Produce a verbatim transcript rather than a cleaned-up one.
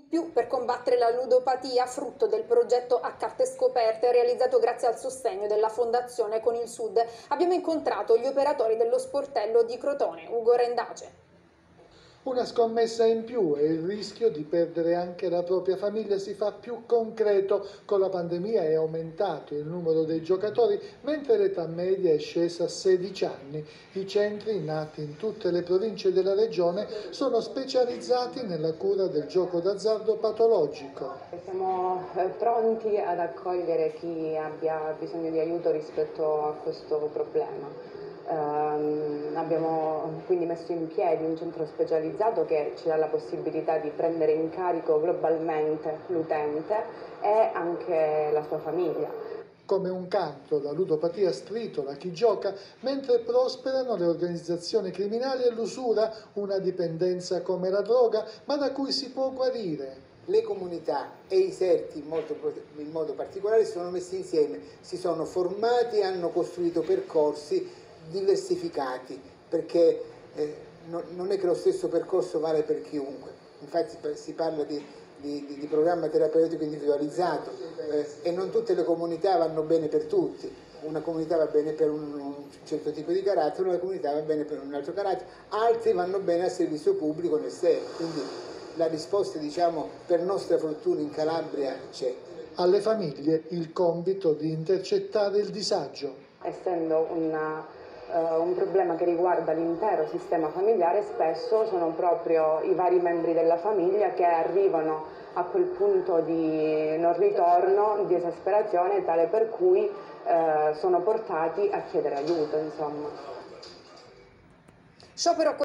più per combattere la ludopatia, frutto del progetto A Carte Scoperte realizzato grazie al sostegno della Fondazione Con il Sud. Abbiamo incontrato gli operatori dello sportello di Crotone, Ugo Rendace. Una scommessa in più e il rischio di perdere anche la propria famiglia si fa più concreto. Con la pandemia è aumentato il numero dei giocatori, mentre l'età media è scesa a sedici anni. I centri, nati in tutte le province della regione, sono specializzati nella cura del gioco d'azzardo patologico. Siamo pronti ad accogliere chi abbia bisogno di aiuto rispetto a questo problema. Um, abbiamo quindi messo in piedi un centro specializzato che ci dà la possibilità di prendere in carico globalmente l'utente e anche la sua famiglia. Come un cancro, la ludopatia stritola chi gioca, mentre prosperano le organizzazioni criminali e l'usura, una dipendenza come la droga, ma da cui si può guarire. Le comunità e i serti in modo, in modo particolare si sono messi insieme, si sono formati, hanno costruito percorsi diversificati, perché eh, no, non è che lo stesso percorso vale per chiunque. Infatti si parla di, di, di programma terapeutico individualizzato eh, e non tutte le comunità vanno bene per tutti. Una comunità va bene per un, un certo tipo di carattere, una comunità va bene per un altro carattere, altri vanno bene al servizio pubblico nel sé. Quindi la risposta, diciamo, per nostra fortuna in Calabria c'è. Alle famiglie il compito di intercettare il disagio. Essendo una Uh, un problema che riguarda l'intero sistema familiare, spesso sono proprio i vari membri della famiglia che arrivano a quel punto di non ritorno, di esasperazione, tale per cui uh, sono portati a chiedere aiuto, insomma. Sciopero